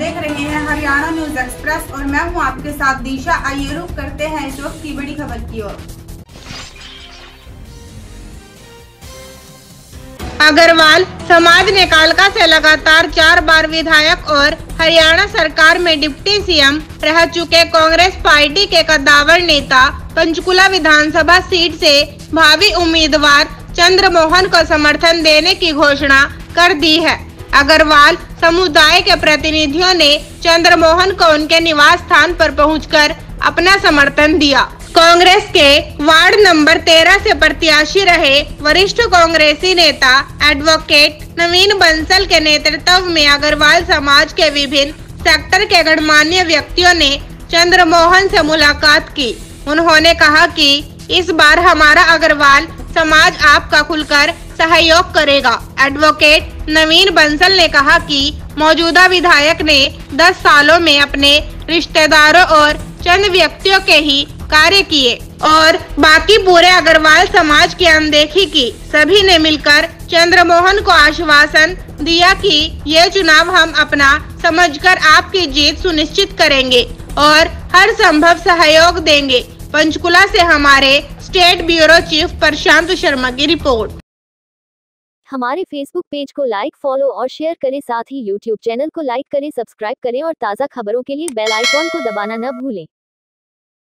देख रहे हैं हरियाणा न्यूज एक्सप्रेस और मैं हूं आपके साथ दिशा। आइए रुक करते हैं इस वक्त की बड़ी खबर की ओर। अग्रवाल समाज ने कालका से लगातार 4 बार विधायक और हरियाणा सरकार में डिप्टी सीएम रह चुके कांग्रेस पार्टी के कद्दावर नेता पंचकुला विधानसभा सीट से भावी उम्मीदवार चंद्रमोहन को समर्थन देने की घोषणा कर दी है। अग्रवाल समुदाय के प्रतिनिधियों ने चंद्रमोहन को उनके निवास स्थान पर पहुंचकर अपना समर्थन दिया। कांग्रेस के वार्ड नंबर 13 से प्रत्याशी रहे वरिष्ठ कांग्रेसी नेता एडवोकेट नवीन बंसल के नेतृत्व में अग्रवाल समाज के विभिन्न सेक्टर के गणमान्य व्यक्तियों ने चंद्रमोहन से मुलाकात की। उन्होंने कहा कि इस बार हमारा अग्रवाल समाज आपका खुलकर सहयोग करेगा। एडवोकेट नवीन बंसल ने कहा कि मौजूदा विधायक ने 10 सालों में अपने रिश्तेदारों और चंद व्यक्तियों के ही कार्य किए और बाकी पूरे अग्रवाल समाज की अनदेखी की। सभी ने मिलकर चंद्रमोहन को आश्वासन दिया कि ये चुनाव हम अपना समझकर आपकी जीत सुनिश्चित करेंगे और हर संभव सहयोग देंगे। पंचकुला से हमारे state bureau chief Prashant Sharma की रिपोर्ट। हमारे फेसबुक पेज को लाइक, फॉलो और शेयर करें। साथ ही यूट्यूब चैनल को लाइक करें, सब्सक्राइब करें और ताज़ा खबरों के लिए बेल आइकॉन को दबाना न भूलें।